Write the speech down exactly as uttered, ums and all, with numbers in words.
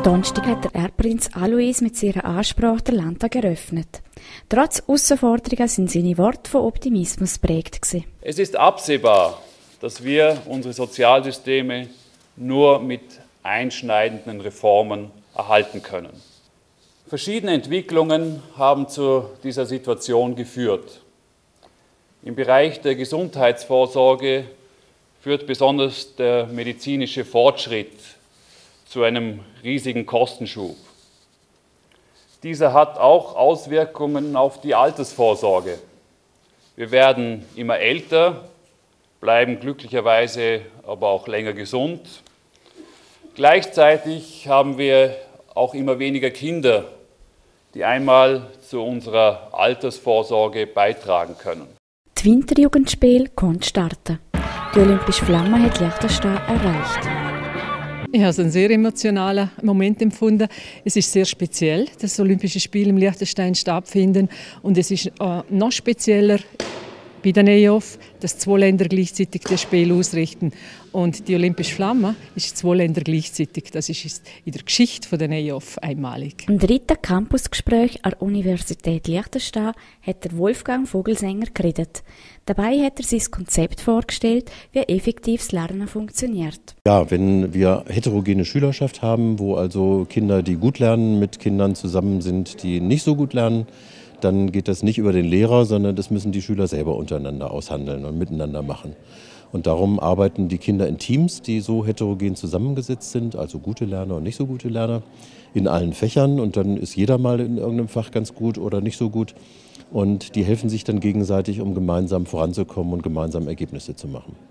Donnerstag hat der Erbprinz Alois mit seiner Ansprache den Landtag eröffnet. Trotz Herausforderungen sind seine Worte von Optimismus geprägt gewesen. Es ist absehbar, dass wir unsere Sozialsysteme nur mit einschneidenden Reformen erhalten können. Verschiedene Entwicklungen haben zu dieser Situation geführt. Im Bereich der Gesundheitsvorsorge führt besonders der medizinische Fortschritt zu einem riesigen Kostenschub. Dieser hat auch Auswirkungen auf die Altersvorsorge. Wir werden immer älter, bleiben glücklicherweise aber auch länger gesund. Gleichzeitig haben wir auch immer weniger Kinder, die einmal zu unserer Altersvorsorge beitragen können. Die Winterjugendspiele konnten starten. Die Olympische Flamme hat Liechtenstein erreicht. Ich habe einen sehr emotionalen Moment empfunden. Es ist sehr speziell, dass das Olympische Spiel im Liechtenstein stattfinden. Und es ist äh, noch spezieller bei den E O F, dass zwei Länder gleichzeitig das Spiel ausrichten. Und die Olympische Flamme ist zwei Länder gleichzeitig. Das ist in der Geschichte der E O F einmalig. Im dritten Campusgespräch an der Universität Liechtenstein hat der Wolfgang Vogelsänger geredet. Dabei hat er sein Konzept vorgestellt, wie effektiv das Lernen funktioniert. Ja, wenn wir heterogene Schülerschaft haben, wo also Kinder, die gut lernen, mit Kindern zusammen sind, die nicht so gut lernen, dann geht das nicht über den Lehrer, sondern das müssen die Schüler selber untereinander aushandeln und miteinander machen. Und darum arbeiten die Kinder in Teams, die so heterogen zusammengesetzt sind, also gute Lerner und nicht so gute Lerner, in allen Fächern. Und dann ist jeder mal in irgendeinem Fach ganz gut oder nicht so gut. Und die helfen sich dann gegenseitig, um gemeinsam voranzukommen und gemeinsam Ergebnisse zu machen.